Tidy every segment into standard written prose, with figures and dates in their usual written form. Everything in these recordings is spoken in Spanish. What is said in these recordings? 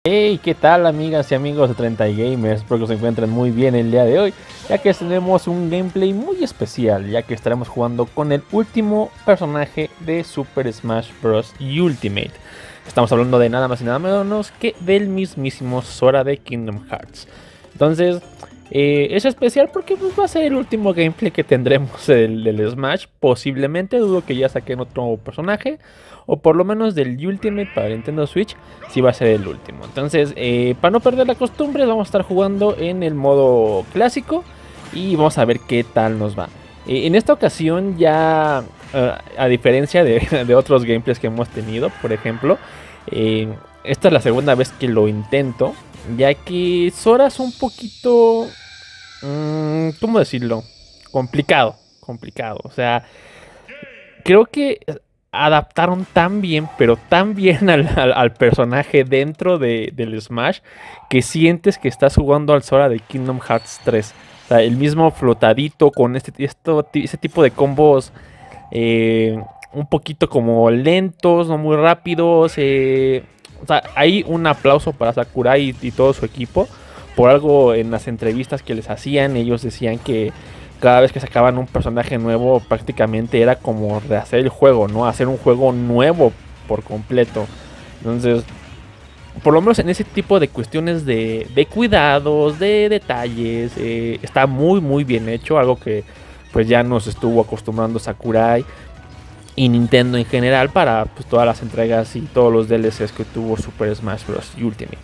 Hey, ¿qué tal amigas y amigos de 30 Gamers? Espero que se encuentren muy bien el día de hoy, ya que tenemos un gameplay muy especial, ya que estaremos jugando con el último personaje de Super Smash Bros. Ultimate. Estamos hablando de nada más y nada menos que del mismísimo Sora de Kingdom Hearts. Entonces, es especial porque pues, va a ser el último gameplay que tendremos del Smash. Posiblemente, dudo que ya saquen otro personaje, o por lo menos del Ultimate para Nintendo Switch, sí va a ser el último. Entonces, para no perder la costumbre, vamos a estar jugando en el modo clásico y vamos a ver qué tal nos va. En esta ocasión ya, a diferencia de otros gameplays que hemos tenido, por ejemplo, esta es la segunda vez que lo intento, ya que Sora es un poquito, ¿cómo decirlo? Complicado. O sea, creo que adaptaron tan bien, pero tan bien al personaje dentro del Smash, que sientes que estás jugando al Sora de Kingdom Hearts 3. O sea, el mismo flotadito con ese tipo de combos un poquito como lentos, no muy rápidos. O sea, hay un aplauso para Sakurai y todo su equipo. Por algo en las entrevistas que les hacían, ellos decían que cada vez que sacaban un personaje nuevo prácticamente era como rehacer el juego, ¿no? Hacer un juego nuevo por completo. Entonces, por lo menos en ese tipo de cuestiones de cuidados, de detalles, está muy bien hecho. Algo que pues ya nos estuvo acostumbrando Sakurai y Nintendo en general para pues, todas las entregas y todos los DLCs que tuvo Super Smash Bros. Ultimate.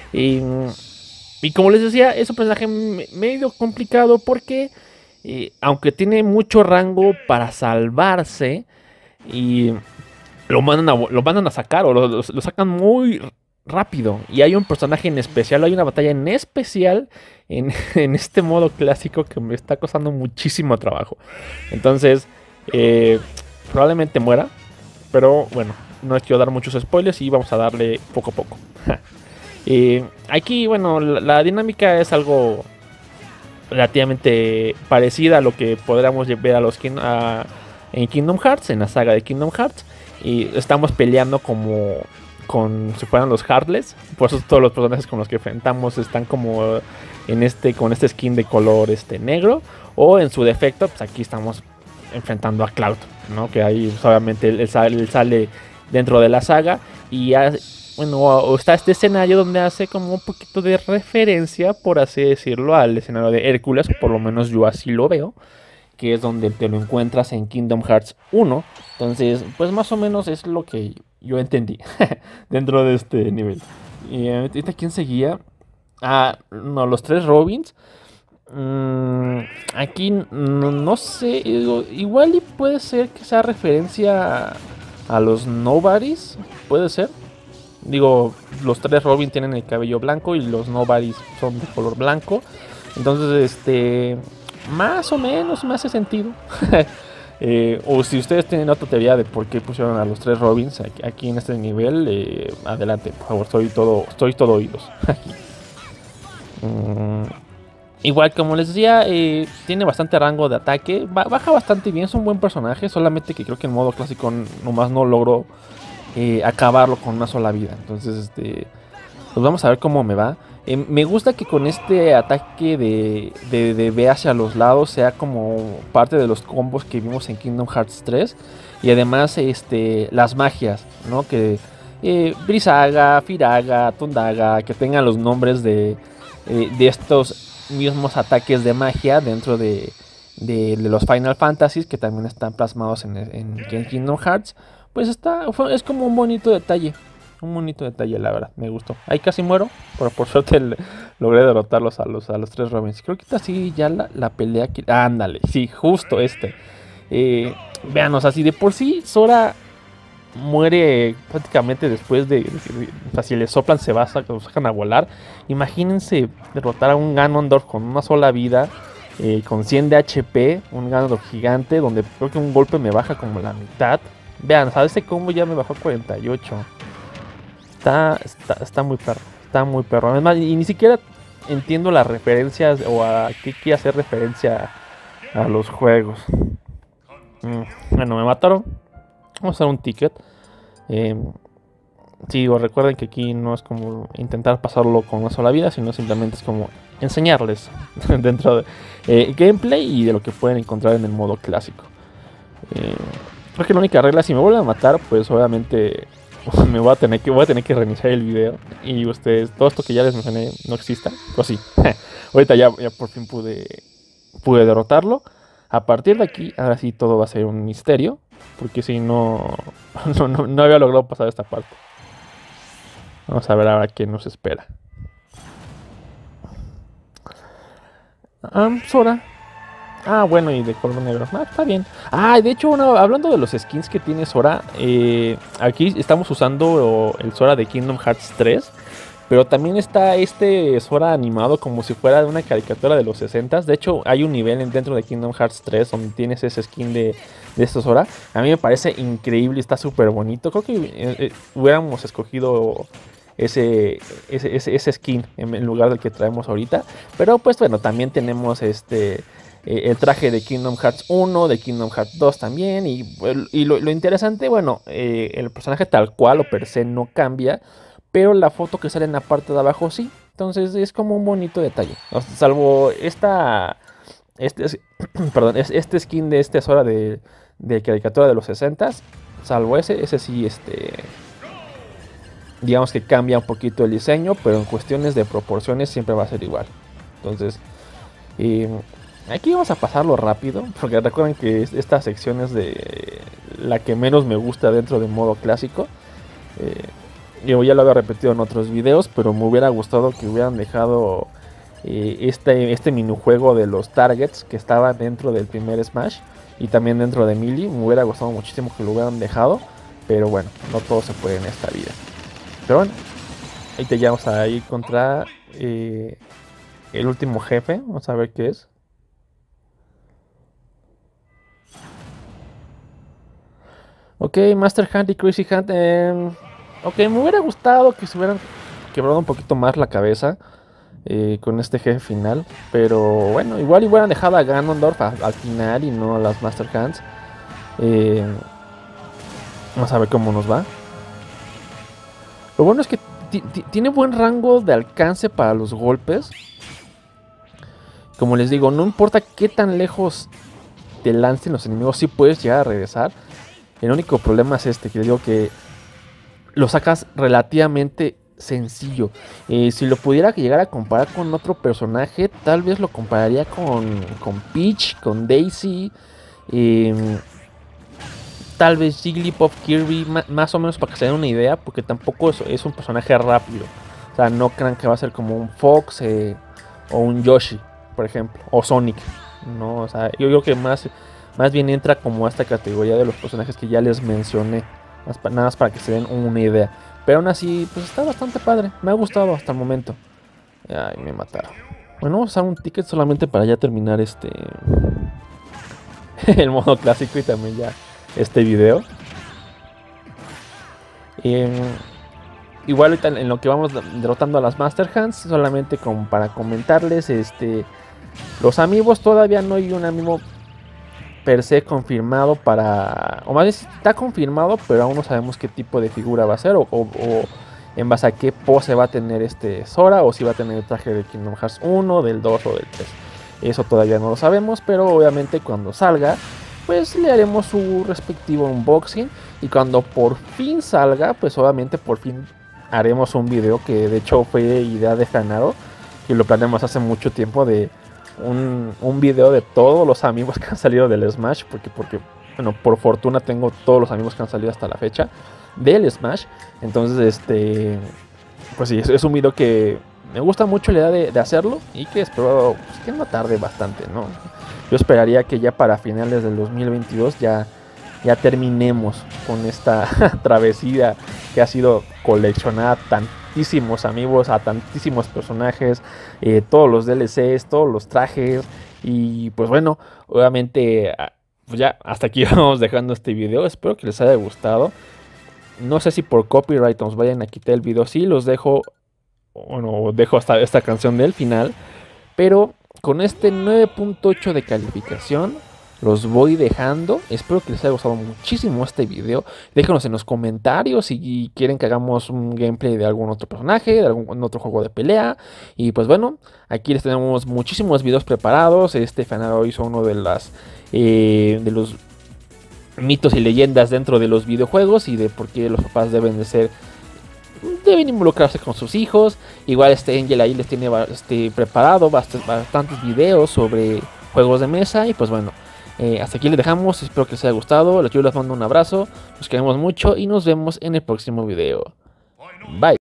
Y como les decía, es un personaje medio complicado porque aunque tiene mucho rango para salvarse, y lo mandan a sacar o lo sacan muy rápido. Y hay un personaje en especial, hay una batalla en especial en este modo clásico que me está costando muchísimo trabajo. Entonces, probablemente muera, pero bueno, no quiero dar muchos spoilers y vamos a darle poco a poco. Aquí, bueno, la dinámica es algo relativamente parecida a lo que podríamos ver en Kingdom Hearts, en la saga de Kingdom Hearts. Y estamos peleando como si fueran los Heartless. Por eso todos los personajes con los que enfrentamos están como con este skin de color negro. O en su defecto, pues aquí estamos enfrentando a Cloud, ¿no? Que ahí pues, obviamente él sale dentro de la saga. Y bueno, está este escenario donde hace como un poquito de referencia, por así decirlo, al escenario de Hércules, por lo menos yo así lo veo, que es donde te lo encuentras en Kingdom Hearts 1. Entonces, pues más o menos es lo que yo entendí dentro de este nivel. Y ahorita, ¿quién seguía? Ah, no, los tres Robins. Aquí no sé, igual y puede ser que sea referencia a los Nobodies, puede ser. Digo, los tres Robin tienen el cabello blanco y los Nobodies son de color blanco. Entonces, más o menos me hace sentido. O si ustedes tienen otra teoría de por qué pusieron a los tres Robins aquí en este nivel, adelante, por favor, estoy todo oídos. Igual, como les decía, tiene bastante rango de ataque, baja bastante bien, es un buen personaje, solamente que creo que en modo clásico nomás no logro acabarlo con una sola vida. Entonces, pues vamos a ver cómo me va. Me gusta que con este ataque de B hacia los lados sea como parte de los combos que vimos en Kingdom Hearts 3. Y además las magias, ¿no? Que Brisaga, Firaga, Tondaga, que tengan los nombres de estos mismos ataques de magia dentro de los Final Fantasies, que también están plasmados en Kingdom Hearts. Pues es como un bonito detalle. Un bonito detalle, la verdad, me gustó. Ahí casi muero, pero por suerte logré derrotarlos a los tres Robins. Creo que esta sí ya la pelea que... ándale, sí, justo vean, o sea, si de por sí Sora muere prácticamente después o sea, si le soplan lo sacan a volar. Imagínense derrotar a un Ganondorf con una sola vida, con 100 de HP, un Ganondorf gigante, donde creo que un golpe me baja como la mitad. Vean, ¿sabes? Ese combo ya me bajó a 48. Está muy perro. Está muy perro. Además, y ni siquiera entiendo las referencias o a qué quiere hacer referencia a los juegos. Bueno, me mataron. Vamos a hacer un ticket. Sí, o recuerden que aquí no es como intentar pasarlo con una sola vida, sino simplemente es como enseñarles dentro de gameplay y de lo que pueden encontrar en el modo clásico. Eh, Creo que la única regla, si me vuelven a matar, pues obviamente voy a tener que reiniciar el video y ustedes, todo esto que ya les mencioné no exista. Pues sí, ahorita ya por fin pude derrotarlo. A partir de aquí, ahora sí todo va a ser un misterio, porque si no, no había logrado pasar esta parte. Vamos a ver ahora qué nos espera. Sora. Ah, bueno, y de color negro. Ah, está bien. Ah, de hecho, hablando de los skins que tiene Sora, aquí estamos usando el Sora de Kingdom Hearts 3. Pero también está este Sora animado como si fuera de una caricatura de los 60. De hecho, hay un nivel dentro de Kingdom Hearts 3 donde tienes ese skin de este Sora. A mí me parece increíble, está súper bonito. Creo que hubiéramos escogido ese skin en lugar del que traemos ahorita. Pero pues bueno, también tenemos el traje de Kingdom Hearts 1, de Kingdom Hearts 2 también. Y lo interesante, bueno, el personaje tal cual o per se no cambia, pero la foto que sale en la parte de abajo sí. Entonces es como un bonito detalle. Salvo perdón, este skin de Sora de caricatura de los 60s. Salvo ese sí, digamos que cambia un poquito el diseño, pero en cuestiones de proporciones siempre va a ser igual. Entonces, aquí vamos a pasarlo rápido, porque recuerden que esta sección es de la que menos me gusta dentro del modo clásico. Yo ya lo había repetido en otros videos, pero me hubiera gustado que hubieran dejado este minijuego de los targets que estaba dentro del primer Smash y también dentro de Melee. Me hubiera gustado muchísimo que lo hubieran dejado, pero bueno, no todo se puede en esta vida. Pero bueno, ahí te llevamos a ir contra el último jefe. Vamos a ver qué es. Ok, Master Hand y Crazy Hand. Ok, me hubiera gustado que se hubieran quebrado un poquito más la cabeza con este jefe final. Pero bueno, igual hubieran dejado a Ganondorf al final y no a las Master Hands. Vamos a ver cómo nos va. Lo bueno es que tiene buen rango de alcance para los golpes. Como les digo, no importa qué tan lejos te lancen los enemigos, sí puedes llegar a regresar. El único problema es que les digo que lo sacas relativamente sencillo. Si lo pudiera llegar a comparar con otro personaje, tal vez lo compararía con Peach, con Daisy, tal vez Jigglypuff, Kirby, más o menos para que se den una idea, porque tampoco es un personaje rápido. O sea, no crean que va a ser como un Fox o un Yoshi, por ejemplo, o Sonic. No, o sea, yo creo que más bien entra como a esta categoría de los personajes que ya les mencioné, nada más para que se den una idea. Pero aún así, pues está bastante padre, me ha gustado hasta el momento. Ay, me mataron. Bueno, vamos a usar un ticket solamente para ya terminar el modo clásico y también ya este video. Igual ahorita en lo que vamos derrotando a las Master Hands, solamente como para comentarles, los amigos todavía no hay un amigo per se confirmado para, o más bien está confirmado, pero aún no sabemos qué tipo de figura va a ser o en base a qué pose va a tener Sora, o si va a tener el traje de Kingdom Hearts 1, del 2 o del 3. Eso todavía no lo sabemos, pero obviamente cuando salga, pues le haremos su respectivo unboxing. Y cuando por fin salga, pues obviamente por fin haremos un video que de hecho fue idea de Hanaro, que lo planeamos hace mucho tiempo, de un video de todos los amigos que han salido del Smash, porque bueno, por fortuna tengo todos los amigos que han salido hasta la fecha del Smash. Entonces pues sí, es un video que me gusta mucho la idea de hacerlo, y que espero pues, que no tarde bastante, ¿no? Yo esperaría que ya para finales del 2022 ya terminemos con esta travesía que ha sido coleccionar tantísimos amigos, a tantísimos personajes, todos los DLCs, todos los trajes. Y pues bueno, obviamente pues ya hasta aquí vamos dejando este video. Espero que les haya gustado. No sé si por copyright nos vayan a quitar el video. Sí, los dejo, bueno, dejo hasta esta canción del final, pero con 9.8 de calificación, los voy dejando. Espero que les haya gustado muchísimo este video. Déjenos en los comentarios si quieren que hagamos un gameplay de algún otro personaje, de algún otro juego de pelea. Y pues bueno, aquí les tenemos muchísimos videos preparados. Fanaro hizo uno de los mitos y leyendas dentro de los videojuegos y de por qué los papás deben involucrarse con sus hijos. Igual Angel ahí les tiene preparado bastantes videos sobre juegos de mesa. Y pues bueno, hasta aquí les dejamos. Espero que les haya gustado. Yo les mando un abrazo. Los queremos mucho y nos vemos en el próximo video. Bye.